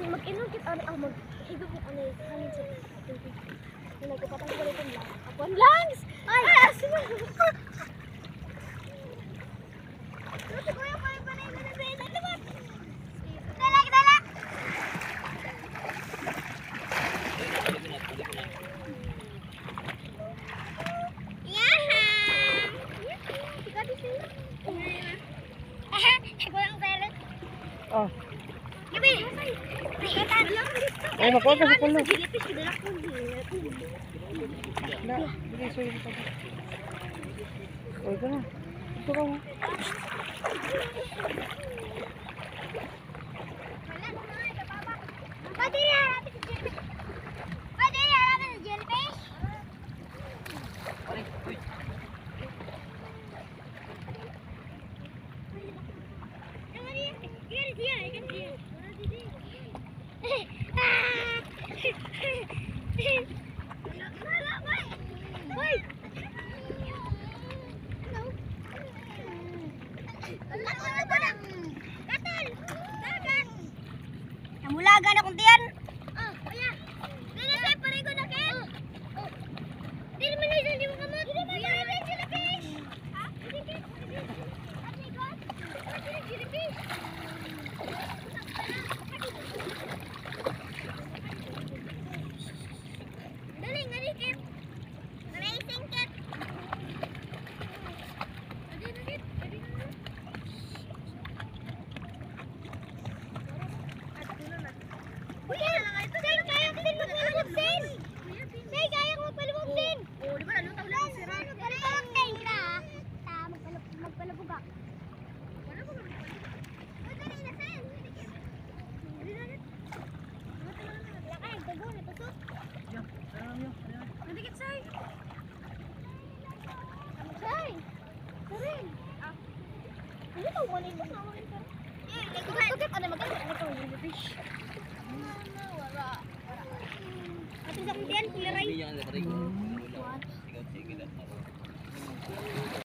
mag-inom kita mag-higop yung ano yung hangin sa tubig. Yung nagkapatang ko rin lang. Apuan langs! Ay! Sino? Luto ko yung kaya panay ko na sa ilan naman. Dala! Yaha! Ikaw di sila. Ako lang pera. Oh. Gabi! Ay, makuha ka sa pulo. Gilipis, kidalak ko. Na, bigay sa'yo dito. Uy, ka na. Ito ka mo. Pwede harapin sa jellyfish. Pwede harapin sa jellyfish. Namulagan akong tiyan. Oh, kuya. Dili sa pare ko na ken. Oh. Dili man isa di mo kamot. Dili man isa sila fish. Ha? Dili. Ate ko. Ate sila fish. Dali ngani ken. Racing cat. Adi nagit. Adi na. Kuya, sa'yo kaya ko din magpalubog din. Sa'yo kaya ko magpalubog din. Oo, di ba? Nalutaw lang si Ran. Magpalubog din ka. Magpalubog ka. Wala ko magpalubog. Dali na sa'yo. Dali na. Lakay, tago, natusok. Nadikit sa'yo. Sa'yo. Sarin. Ano ba? Wala yung kasama rin ka. Nagkakagap. Ano magkakagap? Ano ito? Fish. Ate sa kumpiyan, kuliray.